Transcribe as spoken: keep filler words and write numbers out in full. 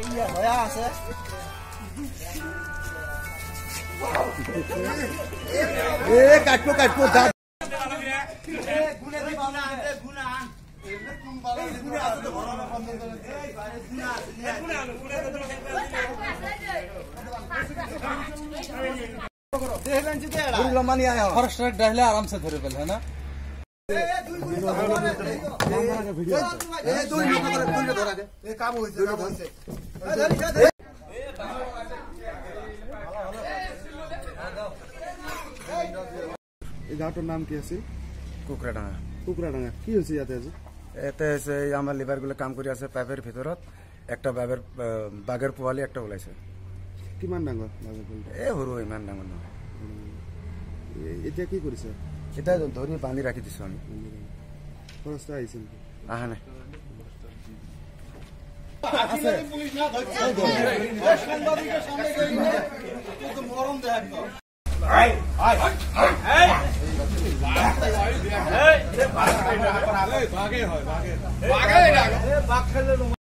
ভয়া আছে এ কাটবো কাটবো দা এ গুনে দি বানা এ গুনা আন এমনে কোন বালা গুনা আছে তো বড় বন্ধ করে এই বারে গুনা আছে গুনা গুনা তো দেখবেন যে এরা পুরো মানি আয়া ফরেস্টার ডাইলে आराम से ধরে ফেল है ना ए দুই গুলি তো ভিডিও এ দুই মিনিট দুই মিনিট ধরা দে এ কাম হইছে কাম হইছে এ ধরি ধরি এই গাঁওটার নাম কি আছে কুকরাডাঙ্গা কুকরাডাঙ্গা কি হইছে ইয়াতে আজি এতে এসে আমার লিভার গুলো কাম করি আছে পাইপের ভিতরত একটা বাগের বাগের পোয়ালি একটা ওলাইছে কিমান ডাঙৰ বাগের পোৱালি এ হৰু ইমান ডাঙৰ নহয় এতিয়া কি কৰিছে এটা ধৰি বান্ধি ৰাখি দিছো আমি ফৰেষ্ট আহিছিল আহা নাই আছে পুলিশ না ধরছে সাংবাদিকের সামনে গই তো মরম দেখ তো এই এই এই এই বাগে হয় বাগে বাগে বাগে বাগ খেলে